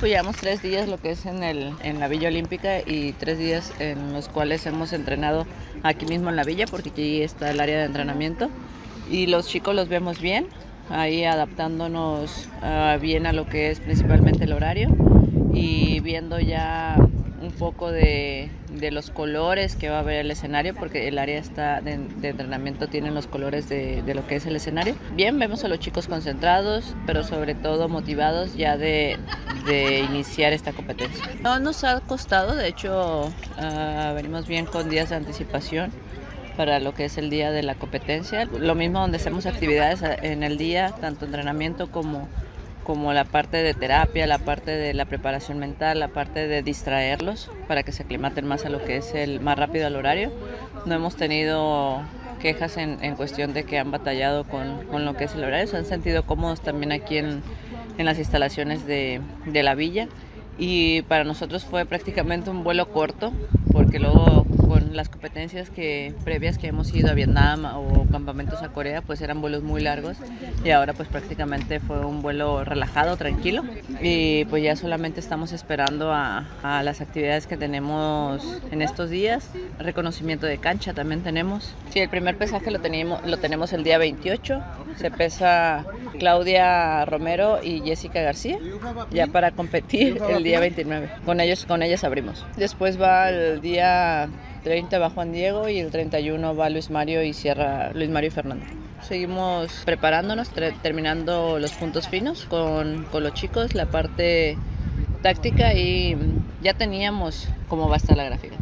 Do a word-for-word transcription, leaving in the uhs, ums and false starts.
pues llevamos tres días lo que es en, el, en la Villa Olímpica y tres días en los cuales hemos entrenado aquí mismo en la villa, porque aquí está el área de entrenamiento. Y los chicos los vemos bien, ahí adaptándonos uh, bien a lo que es principalmente el horario y viendo ya un poco de, de los colores que va a haber el escenario, porque el área está de, de entrenamiento tiene los colores de, de lo que es el escenario. Bien, vemos a los chicos concentrados, pero sobre todo motivados ya de, de iniciar esta competencia. No nos ha costado, de hecho uh, venimos bien con días de anticipación para lo que es el día de la competencia. Lo mismo donde hacemos actividades en el día, tanto entrenamiento como como la parte de terapia, la parte de la preparación mental, la parte de distraerlos para que se aclimaten más a lo que es el más rápido al horario. No hemos tenido quejas en, en cuestión de que han batallado con, con lo que es el horario, se han sentido cómodos también aquí en, en las instalaciones de, de la villa, y para nosotros fue prácticamente un vuelo corto, porque luego con las competencias que previas que hemos ido a Vietnam o campamentos a Corea, pues eran vuelos muy largos, y ahora pues prácticamente fue un vuelo relajado, tranquilo, y pues ya solamente estamos esperando a, a las actividades que tenemos en estos días. Reconocimiento de cancha también tenemos. Sí, el primer pesaje lo tenemos, lo tenemos el día veintiocho, se pesa Claudia Romero y Jessica García, ya para competir el día veintinueve. Con ellos, con ellas abrimos. Después va el día treinta va Juan Diego y el treinta y uno va Luis Mario y cierra Luis Mario y Fernando. Seguimos preparándonos, terminando los puntos finos con, con los chicos, la parte táctica, y ya teníamos cómo va a estar la gráfica.